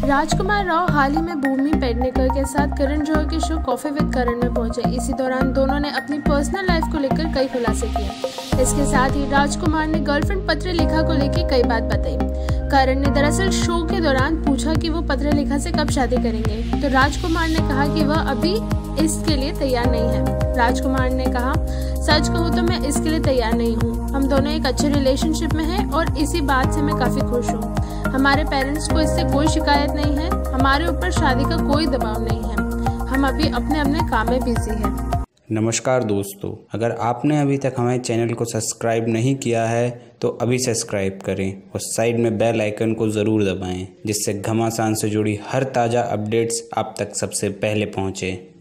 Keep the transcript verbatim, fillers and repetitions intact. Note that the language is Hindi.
राजकुमार राव हाल ही में भूमि पेडनेकर के साथ करण जौहर के शो कॉफी विद करण में पहुंचे। इसी दौरान दोनों ने अपनी पर्सनल लाइफ को लेकर कई खुलासे किए। इसके साथ ही राजकुमार ने गर्लफ्रेंड पत्र लेखा को लेकर कई बात बताई। करण ने दरअसल शो के दौरान पूछा कि वो पत्र लेखा से कब शादी करेंगे, तो राजकुमार ने कहा कि वह अभी इसके लिए तैयार नहीं है। राजकुमार ने कहा, सच कहूँ तो मैं इसके लिए तैयार नहीं हूँ। हम दोनों एक अच्छे रिलेशनशिप में हैं और इसी बात से मैं काफ़ी खुश हूँ। हमारे पेरेंट्स को इससे कोई शिकायत नहीं है। हमारे ऊपर शादी का कोई दबाव नहीं है। हम अभी अपने अपने काम में बिजी हैं। नमस्कार दोस्तों, अगर आपने अभी तक हमारे चैनल को सब्सक्राइब नहीं किया है तो अभी सब्सक्राइब करें और साइड में बेल आइकन को ज़रूर दबाएं, जिससे घमासान से जुड़ी हर ताज़ा अपडेट्स आप तक सबसे पहले पहुँचे।